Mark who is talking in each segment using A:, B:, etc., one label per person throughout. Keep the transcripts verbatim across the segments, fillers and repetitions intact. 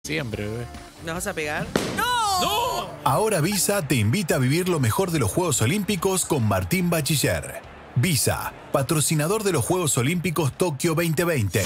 A: Siempre, bebé.
B: ¿Nos vas a pegar? ¡No!
A: ¡No!
C: Ahora Visa te invita a vivir lo mejor de los Juegos Olímpicos con Martín Bachiller. Visa, patrocinador de los Juegos Olímpicos Tokio veinte veinte.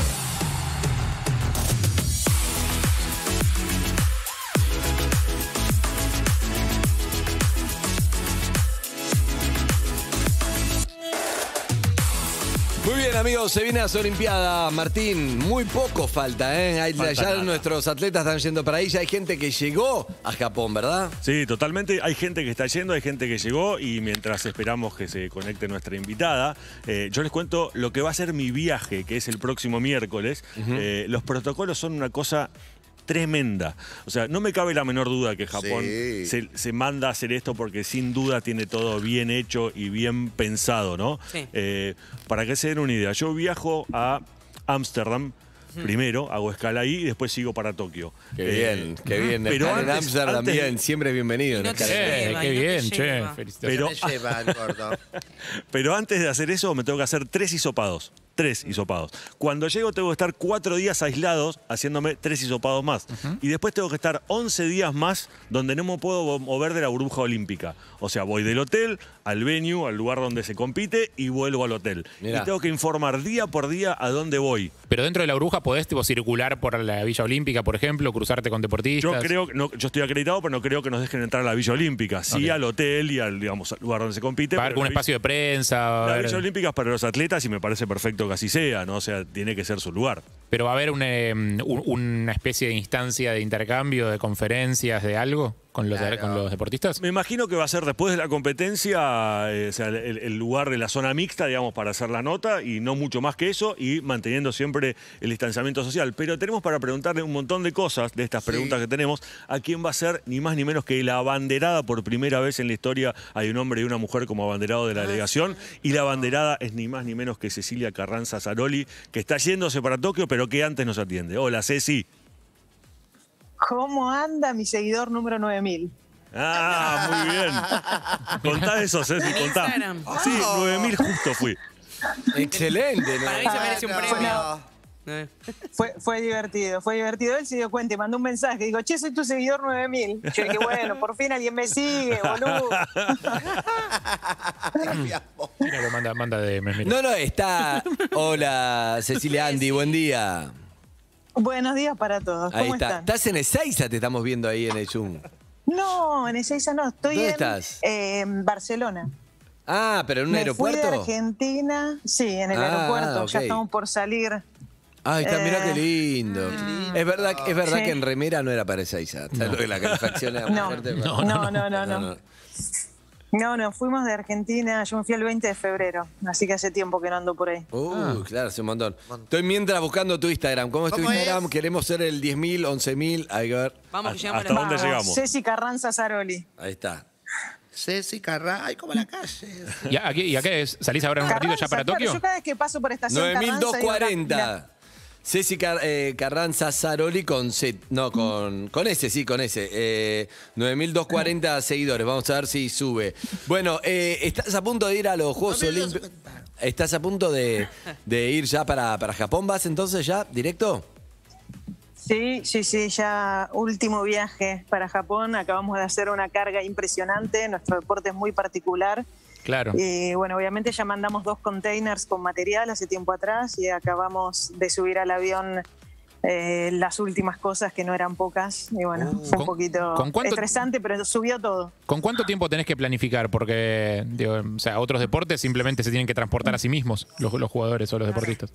D: Muy bien, amigos, se viene las Olimpiadas. Martín, muy poco falta, ¿eh? Hay,
E: Falta
D: ya
E: nada.
D: nuestros atletas están yendo para ahí. Ya hay gente que llegó a Japón, ¿verdad?
E: Sí, totalmente. Hay gente que está yendo, hay gente que llegó y mientras esperamos que se conecte nuestra invitada, eh, yo les cuento lo que va a ser mi viaje, que es el próximo miércoles.
D: Ujú.
E: Eh, los protocolos son una cosa tremenda. O sea, no me cabe la menor duda que Japón
D: Sí.
E: se, se manda a hacer esto porque sin duda tiene todo bien hecho y bien pensado, ¿no?
B: Sí.
E: Eh, para que se den una idea, yo viajo a Ámsterdam. Primero, hago escala ahí y después sigo para Tokio.
D: Qué
E: Eh,
D: bien, qué bien.
E: pero
D: Estar en
E: antes-
D: Amsterdam
E: antes-
D: bien, siempre bienvenido.
B: Y no
D: en
B: te
D: escala.
A: Che,
B: lleva,
A: qué
B: y no te
A: bien, che.
B: lleva.
A: Felicitaciones.
E: Pero-
F: Me lleva el gordo.
E: Pero antes de hacer eso me tengo que hacer tres hisopados. Tres hisopados. Cuando llego tengo que estar cuatro días aislados haciéndome tres hisopados más. Y después tengo que estar once días más donde no me puedo mover de la burbuja olímpica. O sea, voy del hotel al venue, al lugar donde se compite y vuelvo al hotel.
D: Mirá.
E: Y tengo que informar día por día a dónde voy.
A: Pero dentro de la burbuja podés tipo, circular por la Villa Olímpica, por ejemplo, cruzarte con deportistas.
E: Yo creo que no, yo estoy acreditado, pero no creo que nos dejen entrar a la Villa Olímpica. Sí,
A: Ok.
E: al hotel y al, digamos, al lugar donde se compite.
A: Va a haber
E: pero
A: un
E: la
A: espacio de prensa. va a
E: La
A: haber-
E: Villa Olímpica es para los atletas y me parece perfecto que así sea, ¿no? O sea, tiene que ser su lugar.
A: Pero va a haber un, eh, un- una especie de instancia de intercambio, de conferencias, de algo con los,
F: Claro.
A: con los deportistas.
E: Me imagino que va a ser después de la competencia, eh, o sea, el, el lugar de la zona mixta, digamos, para hacer la nota y no mucho más que eso y manteniendo siempre el distanciamiento social. Pero tenemos para preguntarle un montón de cosas de estas preguntas que tenemos a quién va a ser ni más ni menos que la abanderada. Por primera vez en la historia hay un hombre y una mujer como abanderado de la delegación y la abanderada es ni más ni menos que Cecilia Carranza Zaroli, que está yéndose para Tokio, pero que antes nos atiende. Hola, Ceci.
G: ¿Cómo anda mi seguidor número nueve mil?
E: Ah, muy bien. Contá eso, Ceci,
B: En
E: contá.
B: Instagram.
E: Sí, nueve mil justo fui.
D: Excelente, ¿no?
B: Para mí se merece un
F: Ah, no.
B: premio. Eh.
G: Fue, fue divertido, fue divertido. Él se dio cuenta y mandó un mensaje. Digo, che, soy tu seguidor nueve mil. Yo dije, bueno, por fin alguien me sigue, boludo.
A: Mira, lo manda, manda de mira.
D: No, no, está. Hola, Cecilia Andy, buen día.
G: Buenos días para todos.
D: Ahí
G: ¿Cómo
D: está.
G: están?
D: Estás en Ezeiza, te estamos viendo ahí en el Zoom.
G: No, en Ezeiza no. Estoy
D: ¿Dónde
G: en,
D: estás?
G: eh, en Barcelona.
D: Ah, pero en un
G: me
D: aeropuerto.
G: fui de Argentina. Sí, en el
D: Ah,
G: aeropuerto. Ya
D: ok.
G: estamos por salir.
D: Ay, está, mirá
G: Eh,
D: qué lindo. Es verdad, es verdad
G: Sí.
D: que en remera no era para Ezeiza. Está lo de la calefacción era muy
G: No.
D: fuerte.
G: No, no, no, no, no. No, no, fuimos de Argentina. Yo me fui el veinte de febrero. Así que hace tiempo que no ando por ahí.
D: Uh, claro, hace un montón. Estoy mientras buscando tu Instagram. ¿Cómo es tu
F: ¿Cómo
D: Instagram?
F: es?
D: Queremos ser el diez mil, once mil. Ahí, a ver.
B: Vamos, que llegamos a
E: ¿Hasta
B: la-
E: dónde
G: Vamos,
E: llegamos?
G: Ceci Carranza Zaroli.
D: Ahí está.
F: Ceci Carranza. Ay, como la calle.
A: ¿Y a, aquí- y a qué es? ¿Salís ahora en un ratito ya para
G: claro,
A: Tokio?
G: yo cada vez que paso por estación
D: nueve mil
G: Carranza
D: doscientos
G: digo,
D: cuarenta.
G: "Mira,
D: Ceci Car- eh, Carranza Zaroli con Z. No, con, con ese, sí, con ese. Eh, nueve mil doscientos cuarenta seguidores. Vamos a ver si sube. Bueno, eh, ¿estás a punto de ir a los Juegos
F: nueve mil
D: Olímpicos?
F: doscientos cuarenta.
D: ¿Estás a punto de, de ir ya para, para Japón? ¿Vas entonces ya directo?
G: Sí, sí, sí, ya último viaje para Japón. Acabamos de hacer una carga impresionante. Nuestro deporte es muy particular.
A: Claro.
G: Y bueno, obviamente ya mandamos dos containers con material hace tiempo atrás y acabamos de subir al avión eh, las últimas cosas que no eran pocas. Y bueno, fue un
A: ¿Con-
G: poquito
A: con cuánto-
G: estresante, pero subió todo.
A: ¿Con cuánto tiempo tenés que planificar? Porque, digo, o sea, otros deportes simplemente se tienen que transportar a sí mismos, los, los jugadores o los deportistas.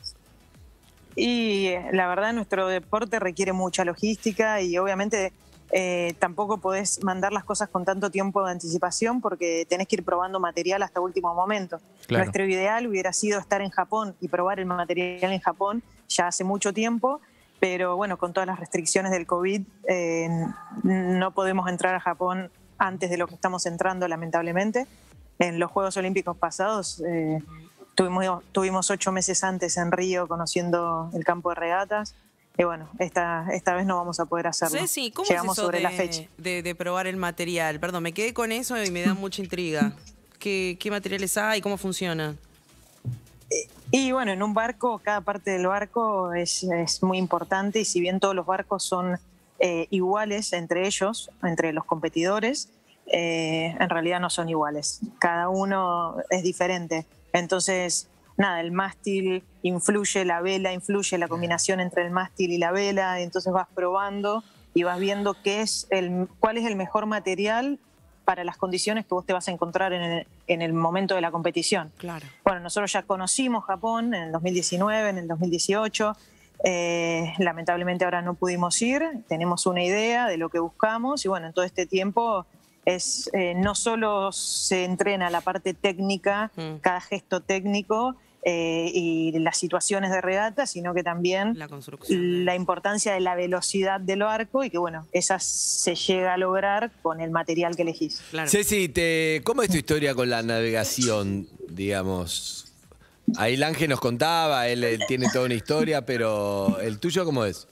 G: Y eh, la verdad, nuestro deporte requiere mucha logística y obviamente eh, tampoco podés mandar las cosas con tanto tiempo de anticipación porque tenés que ir probando material hasta último momento.
A: Claro.
G: Nuestro ideal hubiera sido estar en Japón y probar el material en Japón ya hace mucho tiempo, pero bueno, con todas las restricciones del COVID eh, no podemos entrar a Japón antes de lo que estamos entrando, lamentablemente. En los Juegos Olímpicos pasados eh, tuvimos, tuvimos ocho meses antes en Río conociendo el campo de regatas. Y bueno, esta, esta vez no vamos a poder hacerlo.
B: Ceci, ¿cómo
G: Llegamos
B: es eso
G: sobre
B: de,
G: la fecha.
B: De, de probar el material? Perdón, me quedé con eso y me da mucha intriga. ¿Qué, qué materiales hay? ¿Cómo funciona?
G: Y bueno, en un barco, cada parte del barco es, es muy importante y si bien todos los barcos son eh, iguales entre ellos, entre los competidores, eh, en realidad no son iguales. Cada uno es diferente. Entonces, nada, el mástil influye, la vela influye, la combinación entre el mástil y la vela, entonces vas probando y vas viendo qué es el, cuál es el mejor material para las condiciones que vos te vas a encontrar en el, en el momento de la competición.
B: Claro.
G: Bueno, nosotros ya conocimos Japón en el dos mil diecinueve, en el dos mil dieciocho, eh, lamentablemente ahora no pudimos ir, tenemos una idea de lo que buscamos y bueno, en todo este tiempo es eh, no solo se entrena la parte técnica, mm. cada gesto técnico, Eh, y las situaciones de regata, sino que también
B: la, construcción.
G: la importancia de la velocidad del barco y que, bueno, esa se llega a lograr con el material que elegís.
D: Claro. Ceci, te, ¿cómo es tu historia con la navegación, digamos? Ahí Lange nos contaba, él, él tiene toda una historia, pero ¿el tuyo cómo es?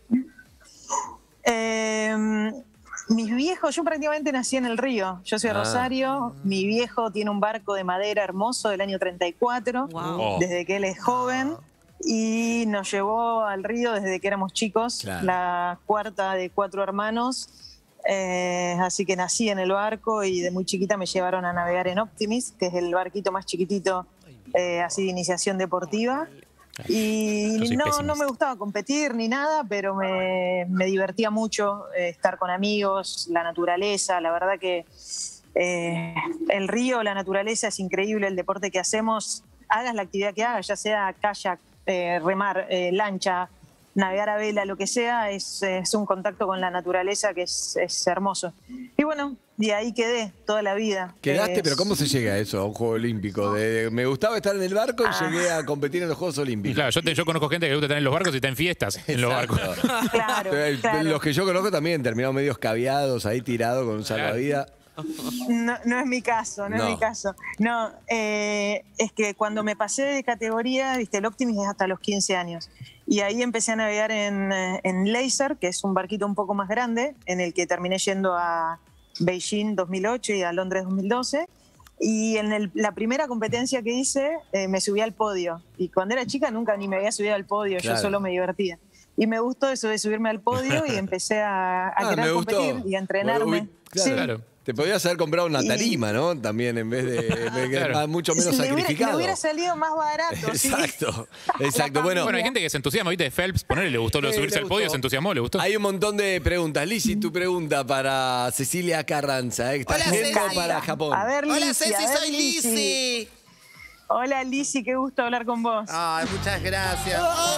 G: Eh... Mis viejos, yo prácticamente nací en el río. Yo soy de
D: Ah.
G: Rosario. Mi viejo tiene un barco de madera hermoso del año treinta y cuatro,
B: Wow.
G: desde que él es joven. Y nos llevó al río desde que éramos chicos,
D: Claro.
G: la cuarta de cuatro hermanos. Eh, así que nací en el barco y de muy chiquita me llevaron a navegar en Optimis, que es el barquito más chiquitito, eh, así de iniciación deportiva. Y
A: Yo soy
G: no,
A: pesimista.
G: no me gustaba competir ni nada, pero me, me divertía mucho eh, estar con amigos, la naturaleza. La verdad que eh, el río, la naturaleza es increíble, el deporte que hacemos, hagas la actividad que hagas, ya sea kayak, eh, remar, eh, lancha, navegar a vela, lo que sea, es, es un contacto con la naturaleza que es, es hermoso. Y bueno, de ahí quedé toda la vida.
D: ¿Quedaste?
G: Es-
D: ¿Pero cómo se llega a eso, a un juego olímpico? De- me gustaba estar en el barco y
G: Ah.
D: llegué a competir en los Juegos
A: Y
D: Olímpicos.
A: claro, yo, te- yo conozco gente que le gusta estar en los barcos y está en fiestas en los barcos.
G: Claro,
D: Pero,
G: claro.
D: Los que yo conozco también terminaron medio escabiados, ahí tirados con un salvavidas.
G: No, no es mi caso, no,
D: No.
G: es mi caso. No, eh, es que cuando me pasé de categoría, viste, el Optimis es hasta los quince años. Y ahí empecé a navegar en, eh, en Laser, que es un barquito un poco más grande, en el que terminé yendo a Beijing dos mil ocho y a Londres dos mil doce. Y en el- la primera competencia que hice, eh, me subí al podio. Y cuando era chica nunca ni me había subido al podio,
D: Claro.
G: yo solo me divertía. Y me gustó eso de subirme al podio y empecé a, a
D: Ah,
G: querer
D: me gustó.
G: competir y a entrenarme.
D: Uy, claro.
G: Sí.
A: Claro.
D: Te podías haber comprado una
G: Y-
D: tarima, ¿no? También en vez de, de-
A: Claro.
D: más- mucho menos
G: Le hubiera-
D: sacrificado.
G: Le hubiera salido más barato, sí.
D: Exacto, exacto. Bueno,
A: Bueno, hay gente que se entusiasma, ¿viste? Phelps, ponerle, le gustó lo de
D: Sí,
A: subirse
D: le
A: al podio,
D: gustó.
A: se entusiasmó, le gustó.
D: hay un montón de preguntas. Lizzy, tu pregunta para Cecilia Carranza, ¿eh? Está
F: Hola,
D: yendo
F: Ceci.
D: para Japón.
G: A ver,
F: Hola
G: Lizzy,
F: Ceci,
G: a ver,
F: soy Lizzy.
G: Hola, Lizzy, qué gusto hablar con vos.
F: Ay, muchas gracias.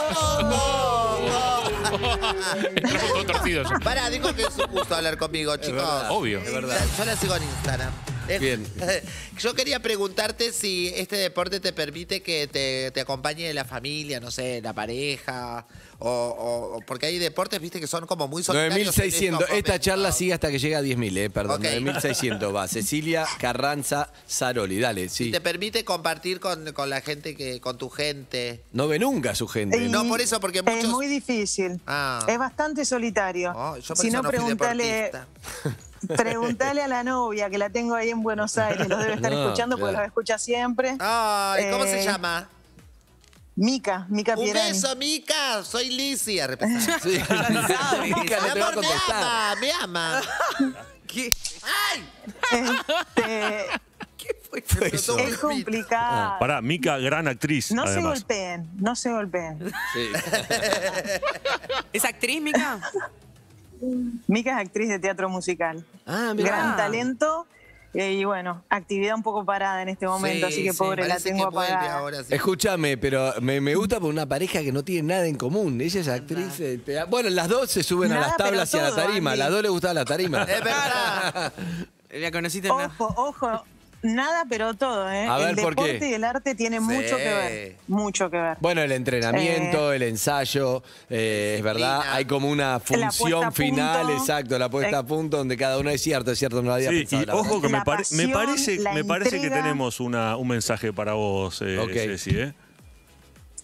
A: Estamos todos torcidos.
F: Pará, dijo que es un gusto hablar conmigo, chicos.
D: verdad,
A: Obvio.
F: Es verdad. Yo la sigo en Instagram. Es-
D: Bien.
F: Yo quería preguntarte si este deporte te permite que te, te acompañe la familia, no sé, la pareja, o, o- o- porque hay deportes, viste, que son como muy
D: nueve
F: solitarios.
D: mil seiscientos.
F: en estos
D: Esta charla
F: momentos.
D: sigue hasta que llega a diez mil, eh, perdón.
F: Ok.
D: nueve mil seiscientos va. Cecilia Carranza Saroli, dale, sí.
F: Te permite compartir con, con la gente, que con tu gente.
D: No ve nunca a su gente.
G: Y
F: No, por eso, porque
G: Es
F: muchos-
G: muy difícil.
F: Ah.
G: Es bastante solitario.
F: Oh, yo por
G: si
F: eso
G: no,
F: no fui
G: preguntale,
F: deportista.
G: preguntale a la novia, que la tengo ahí en Buenos Aires. Los debe estar
D: No,
G: escuchando porque
D: claro.
G: los escucha siempre.
F: Ay, ¿cómo se
G: Eh,
F: llama?
G: Mica, Mica
F: Un
G: Pierani.
F: beso, Mica. Soy Lizzy. A repetir.
D: Sí. Mica no
F: Mi
D: te va a
F: amor, me
D: contestar.
F: ama, me ama.
B: ¿Qué?
F: ¡Ay!
G: Este,
D: ¿Qué fue eso?
G: es complicado.
E: Pará, Mica, gran actriz,
G: No se
E: además.
G: golpeen, no se golpeen.
D: Sí.
B: ¿Es actriz, Mica?
G: Mica es actriz de teatro musical.
D: Ah, mirá.
G: Gran talento. eh, Y bueno, actividad un poco parada en este momento,
F: Sí,
G: así que
F: sí,
G: pobre, la
F: parece
G: tengo
F: que vuelve
G: apagada.
F: ahora, sí.
D: Escúchame, pero me, me gusta por una pareja que no tiene nada en común. Ella es actriz. eh, te- bueno, las dos se suben a
G: Nada,
D: las tablas y
G: pero
D: a la
G: todo,
D: tarima. A
G: Andy.
D: las dos les gustaba la tarima.
F: Es verdad.
B: La conociste en la...
G: Ojo, ojo, nada pero todo, ¿eh?
D: A ver,
G: el
D: ¿por qué?
G: deporte y el arte tienen
F: Sí.
G: mucho que ver, mucho que ver.
D: Bueno, el entrenamiento, el ensayo, eh, es verdad.
F: Disciplina.
D: Hay como una
G: puesta
D: función
G: a
D: final,
G: punto.
D: exacto, la puesta
G: Eh.
D: a punto, donde cada uno es cierto, es cierto, no lo había
E: Sí,
D: pensado.
E: y
D: la
E: ojo
D: verdad.
E: que me,
G: La
E: pare- me
G: pasión,
E: parece,
G: la
E: me parece que
G: entrega.
E: tenemos una, un mensaje para vos, eh,
D: Ok.
E: Ceci, ¿eh?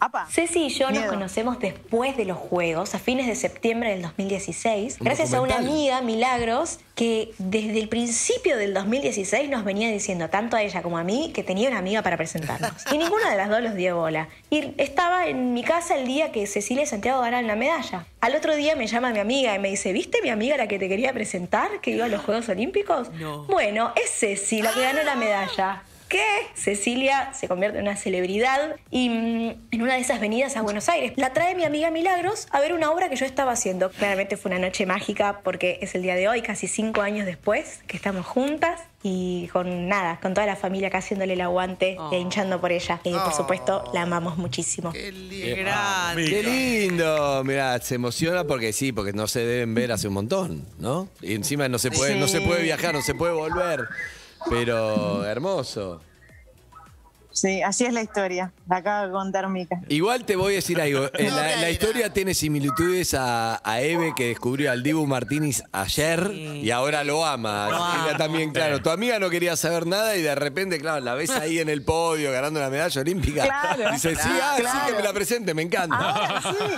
G: Apa.
H: Ceci y yo nos
G: Miedo.
H: conocemos después de los Juegos, a fines de septiembre del dos mil dieciséis,
D: Un
H: gracias a una
D: documental.
H: amiga, Milagros, que desde el principio del dos mil dieciséis nos venía diciendo, tanto a ella como a mí, que tenía una amiga para presentarnos. Y ninguna de las dos los dio bola. Y estaba en mi casa el día que Cecilia y Santiago ganaron la medalla. Al otro día me llama mi amiga y me dice, ¿viste mi amiga la que te quería presentar, que iba a los Juegos Olímpicos?
B: No.
H: Bueno, es Ceci, la que ganó la medalla. ¿Qué? Cecilia se convierte en una celebridad y mm, en una de esas venidas a Buenos Aires la trae mi amiga Milagros a ver una obra que yo estaba haciendo. Claramente fue una noche mágica porque es el día de hoy, casi cinco años después, que estamos juntas y con nada, con toda la familia acá haciéndole el aguante
B: Oh.
H: e hinchando por ella. Y por supuesto, la amamos muchísimo.
F: Qué lindo.
B: Qué grande.
D: Qué lindo, mirá, se emociona porque sí, porque no se deben ver hace un montón, ¿no? Y encima no se puede,
G: Sí.
D: no se puede viajar, no se puede volver. Pero hermoso.
G: Sí, así es la historia. La acaba de contar Mica.
D: Igual te voy a decir algo. Eh,
F: No,
D: La,
F: mira,
D: la
F: mira.
D: historia tiene similitudes a, a Eve, que descubrió al Dibu Martínez ayer
B: Sí.
D: y ahora lo ama.
B: Lo ama.
D: Ella también, claro. Tu amiga no quería saber nada y de repente, claro, la ves ahí en el podio ganando la medalla olímpica.
G: Claro.
D: Dice, sí, ah, sí,
G: Claro.
D: que me la presente, me encanta.
G: Ahora sí.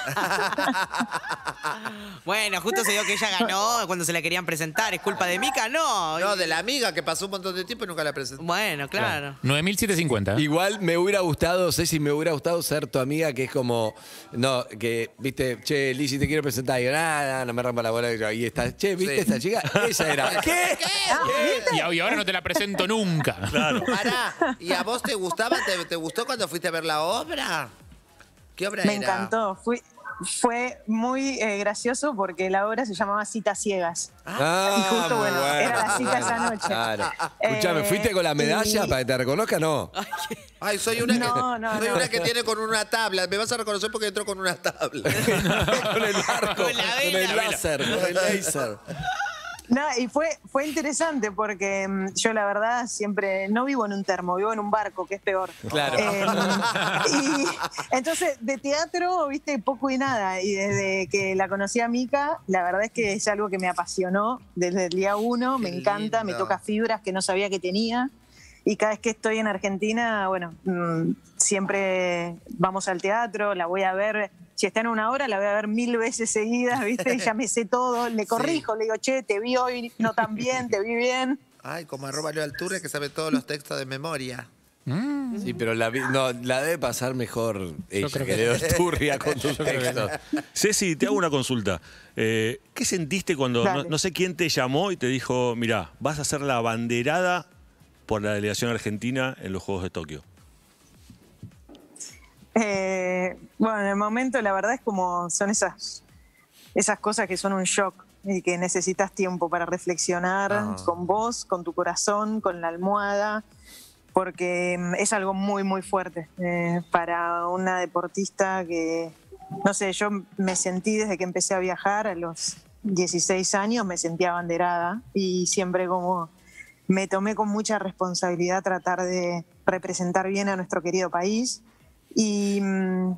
B: Bueno, justo se dio que ella ganó cuando se la querían presentar. ¿Es culpa de Mica? No.
F: No, de la amiga que pasó un montón de tiempo y nunca la presentó.
B: Bueno, claro.
A: nueve mil setecientos cincuenta.
D: Igual me hubiera gustado, Ceci, me hubiera gustado ser tu amiga, que es como, no, que, viste, che, Lizzy, te quiero presentar. Y yo, nada, no me rompa la bola. Ahí está, che, ¿viste
F: Sí.
D: esta chica? Esa era. ¿Qué?
A: Y, a- y ahora no te la presento nunca.
E: Claro.
F: Pará, ¿y a vos te gustaba? ¿Te, te gustó cuando fuiste a ver la obra? ¿Qué obra
G: Me
F: era?
G: encantó. Fui, fue muy eh, gracioso porque la obra se llamaba Citas Ciegas.
D: Ah,
G: Y justo,
D: muy
G: bueno, era la cita esa noche.
D: Claro. Escuchame,
G: Eh,
D: ¿fuiste con la medalla
G: y-
D: para que te reconozca? No.
F: Ay, soy una,
G: No,
F: que,
G: no,
F: soy
G: no.
F: una que tiene con una tabla. Me vas a reconocer porque entró con una tabla.
D: Con el arco,
B: Con la
D: con
B: vela.
D: el láser, con el láser.
G: No, y fue, fue interesante porque mm, yo la verdad siempre no vivo en un termo, vivo en un barco, que es peor.
D: Claro.
G: Eh, y entonces, de teatro, viste, poco y nada. Y desde que la conocí a Mica, la verdad es que es algo que me apasionó desde el día uno, me
F: Qué
G: encanta, me
F: lindo.
G: toca fibras que no sabía que tenía. Y cada vez que estoy en Argentina, bueno, mm, siempre vamos al teatro, la voy a ver. Si está en una hora, la voy a ver mil veces seguidas, ¿viste? Ya me sé todo, le corrijo, le digo, che, te vi hoy no tan bien, te vi bien.
F: Ay, como arroba Leo Alturre que sabe todos los textos de memoria.
D: Sí, pero la, vi- no, la debe pasar mejor ella,
A: creo
D: que
A: que-
D: Leo Esturria con tus textos.
E: Ceci, te hago una consulta. Eh, ¿Qué sentiste cuando, no,
G: Dale.
E: no sé quién te llamó y te dijo, mirá, vas a ser la abanderada por la delegación argentina en los Juegos de Tokio?
G: Eh, bueno, en el momento la verdad es como son esas, esas cosas que son un shock y que necesitas tiempo para reflexionar
F: Ah.
G: con vos, con tu corazón, con la almohada, porque mm, es algo muy, muy fuerte eh, para una deportista que, no sé, yo me sentí desde que empecé a viajar a los dieciséis años, me sentía abanderada y siempre como me tomé con mucha responsabilidad tratar de representar bien a nuestro querido país. Y mm,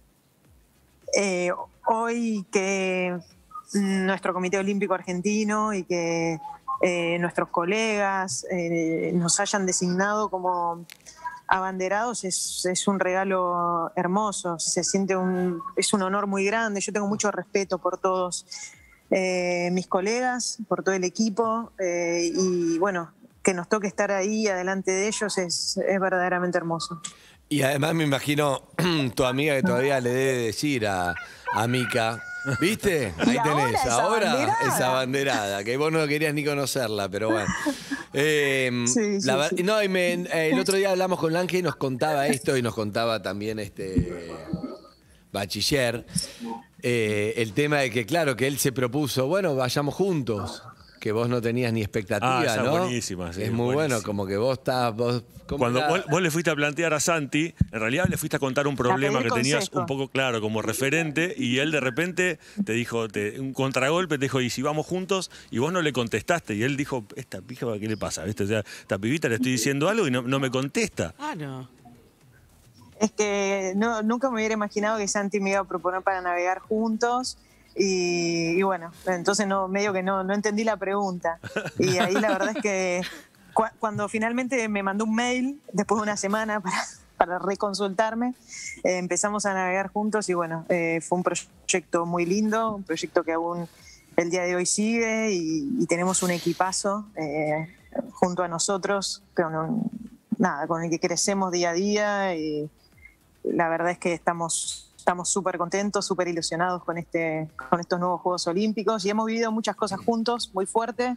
G: eh, hoy que nuestro Comité Olímpico Argentino y que eh, nuestros colegas eh, nos hayan designado como abanderados es, es un regalo hermoso, se siente un, es un honor muy grande. Yo tengo mucho respeto por todos eh, mis colegas, por todo el equipo eh, y bueno, que nos toque estar ahí adelante de ellos es, es verdaderamente hermoso.
D: Y además me imagino tu amiga que todavía le debe decir a, a Mica, ¿viste? Ahí
G: Y ahora
D: tenés,
G: es
D: ahora
G: abanderada.
D: esa abanderada, que vos no querías ni conocerla, pero bueno. Eh,
G: Sí, sí,
D: la ver-
G: sí.
D: No, y me- eh, el otro día hablamos con Lange y nos contaba esto y nos contaba también este Bachiller, eh, el tema de que, claro, que él se propuso, bueno, vayamos juntos. Que vos no tenías ni expectativa,
E: Ah, esa es
D: ¿no?
E: buenísima, sí,
D: es muy
E: buenísima.
D: bueno, como que vos estás... Vos, ¿cómo
E: Cuando
D: era?
E: vos, vos le fuiste a plantear a Santi, en realidad le fuiste a contar un problema
G: pedir
E: que tenías
G: consejo.
E: un poco claro como referente y él de repente te dijo, te, un contragolpe, te dijo, ¿y si vamos juntos? Y vos no le contestaste y él dijo, esta pija, ¿qué le pasa? ¿Viste? O sea, esta pibita le estoy diciendo algo y no, no me contesta.
B: Ah, no.
G: Es que no, nunca me hubiera imaginado que Santi me iba a proponer para navegar juntos. Y, y bueno, entonces no, medio que no, no entendí la pregunta. Y ahí la verdad es que cu- cuando finalmente me mandó un mail, después de una semana para, para reconsultarme. Eh, empezamos a navegar juntos y bueno, eh, fue un proyecto muy lindo, un proyecto que aún el día de hoy sigue y, y tenemos un equipazo eh, junto a nosotros, con, un, nada, con el que crecemos día a día y la verdad es que estamos estamos súper contentos, súper ilusionados con, este, con estos nuevos Juegos Olímpicos y hemos vivido muchas cosas juntos, muy fuerte.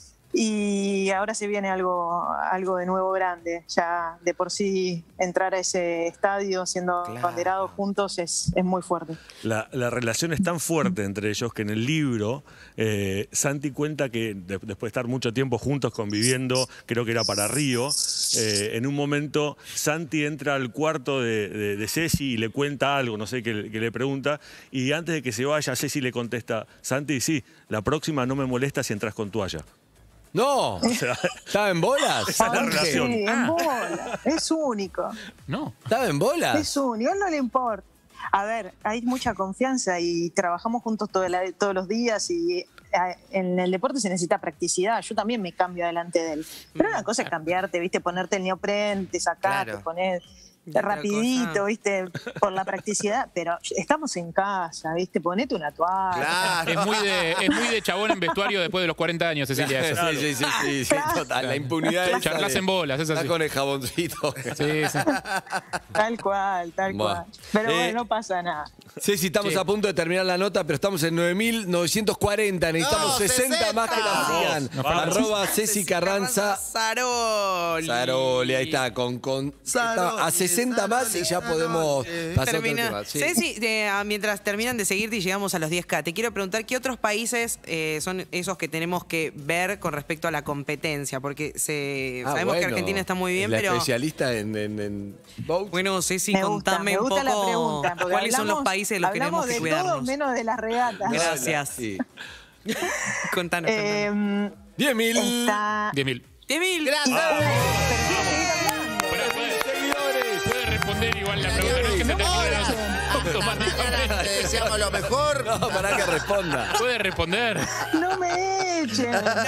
G: Y ahora se viene algo, algo de nuevo grande. Ya de por sí entrar a ese estadio siendo
F: Claro.
G: abanderados juntos es, es muy fuerte.
E: La, la relación es tan fuerte entre ellos que en el libro eh, Santi cuenta que de- después de estar mucho tiempo juntos conviviendo, creo que era para Río, eh, en un momento Santi entra al cuarto de, de, de Ceci y le cuenta algo, no sé, qué que le pregunta, y antes de que se vaya Ceci le contesta, Santi, sí, la próxima no me molesta si entras con toalla.
D: No,
E: sea,
D: ¿estaba en bolas?
E: esa es la
G: Ay,
E: relación.
G: sí, en bola. Es único.
A: No.
D: ¿Estaba en bolas?
G: Es único. A él no le importa. A ver, hay mucha confianza y trabajamos juntos todo la- todos los días y eh, en el deporte se necesita practicidad. Yo también me cambio delante de él. Pero una cosa es cambiarte, ¿viste? Ponerte el neopren, te sacás,
F: Claro.
G: te pones
B: Y otra
G: rapidito,
B: cosa.
G: ¿viste? Por la practicidad. Pero estamos en casa, ¿viste? Ponete una toalla.
F: Claro.
A: Es muy, de, es muy de chabón en vestuario después de los cuarenta años, Cecilia. Eso.
D: Sí, sí, sí, sí, sí, total. La impunidad esa
A: Charlas
D: de-
A: en bolas, es
D: Está
A: así.
D: con el jaboncito.
A: Sí, sí.
G: Tal cual, tal
D: Bueno.
G: cual. Pero
D: Eh,
G: bueno, no pasa nada.
D: Ceci, estamos
A: Sí.
D: a punto de terminar la nota, pero estamos en nueve mil novecientos cuarenta. Necesitamos
F: No,
D: sesenta,
F: sesenta.
D: más que la sigan.
E: Nos falta-
D: Arroba Ceci Carranza.
B: Saroli.
D: Saroli, ahí está, con, con
F: Saroli,
D: está a sesenta más y ya
F: Saroli,
D: podemos
F: Saroli.
D: pasar
B: Termina.
D: otro tema. Sí.
B: Ceci, eh, ah, mientras terminan de seguirte y llegamos a los diez K, te quiero preguntar qué otros países eh, son esos que tenemos que ver con respecto a la competencia, porque se,
D: Ah,
B: sabemos que
D: bueno,
B: Argentina está muy bien,
D: la
B: pero
D: especialista en, en, en boat.
B: bueno, Ceci,
G: Me gusta,
B: contame
G: me gusta
B: un
G: la
B: poco
G: pregunta. porque
B: cuáles son los
G: hablamos-
B: países de los que tenemos
G: hablamos
B: que
G: de
B: cuidarnos.
G: todo menos de las regatas.
B: Gracias.
D: Sí.
B: Contanos,
G: Eh,
B: contanos.
D: diez mil.
G: está...
A: diez mil.
B: diez mil.
F: Gracias.
G: Pero quiero seguir hablando.
A: Puede, puede- puede responder igual la pregunta. No es que se termine
F: Ahora.
A: automáticamente.
F: Mañana te deseamos lo mejor.
D: No, para que responda.
A: Puede responder.
G: No me echen.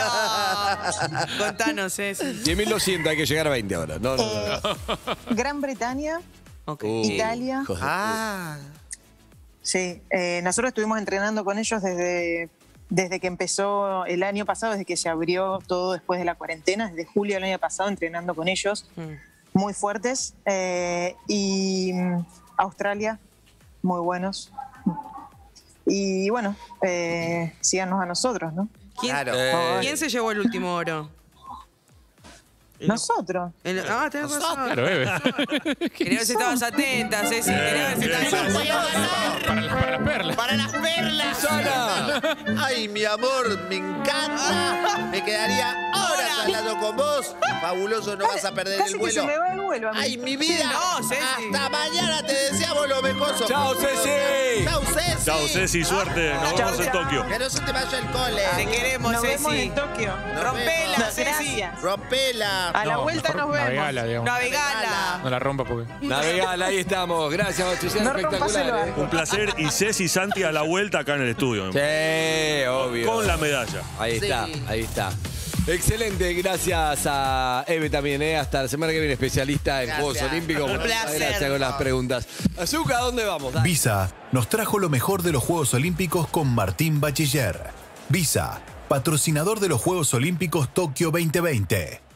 B: No. Contanos, Ceci.
D: diez mil doscientos, hay que llegar a veinte ahora. No, no, no. no.
G: Gran Bretaña,
B: Ok.
D: Uh,
G: Italia.
D: hijo de puta.
F: Ah.
G: Sí, eh, nosotros estuvimos entrenando con ellos desde, desde que empezó el año pasado, desde que se abrió todo después de la cuarentena, desde julio del año pasado entrenando con ellos,
B: Mm.
G: muy fuertes. Eh, y mm, Australia, muy buenos. Y bueno, eh, síganos a nosotros, ¿no?
B: ¿Quién,
F: Claro.
D: Eh,
B: ¿Quién se llevó el último oro?
G: Nosotros.
B: El- ah, tenés razón.
A: Claro, bebe.
B: Quería ver si estabas atenta, Ceci. Quería ver si
E: Bien,
B: estabas
E: Ceci.
A: Para, las- para las perlas.
F: Para las perlas.
D: Susana.
F: Ay, mi amor, me encanta. Me quedaría horas hablando con vos. Fabuloso, no vas a perder
G: Casi
F: el
G: que se
F: vuelo.
G: me va el vuelo a mí.
F: Ay, mi vida.
B: No, Ceci.
F: Hasta mañana te deseamos lo mejor. sos
D: Chao,
F: fabulosa.
D: Ceci.
F: Chao, Ceci.
E: Chao, Ceci, suerte. Nos
G: Chao,
E: vemos en
G: chao.
E: Tokio.
F: Que no se te vaya el cole.
B: Te queremos,
G: Nos vemos
B: Ceci.
G: en Tokio.
B: Rompela,
G: No,
B: Ceci.
G: gracias.
F: Rompela.
G: A la
A: No,
G: vuelta
A: mejor
G: nos vemos.
A: navegala, digamos.
B: Navegala.
A: No la rompa porque.
D: Navegal, ahí estamos. Gracias, Bachiller,
G: No rompas el
D: espectacular.
G: barco.
E: Un placer. Y Ceci y Santi a la vuelta acá en el estudio.
D: ¿eh? Sí, obvio.
E: Con la medalla.
D: Ahí
F: Sí.
D: está, ahí está. Excelente, gracias a Eve también, ¿eh? Hasta la semana que viene, especialista en
F: Gracias.
D: Juegos Olímpicos.
B: Un placer.
D: Gracias con las preguntas. Azúcar, ¿dónde vamos? Dale.
C: Visa nos trajo lo mejor de los Juegos Olímpicos con Martín Bachiller. Visa, patrocinador de los Juegos Olímpicos Tokio veinte veinte.